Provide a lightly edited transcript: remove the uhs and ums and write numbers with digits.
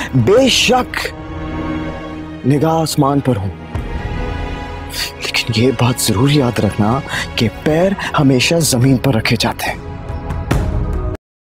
बेशक निगाह आसमान पर हो, लेकिन ये बात जरूर याद रखना कि पैर हमेशा जमीन पर रखे जाते हैं।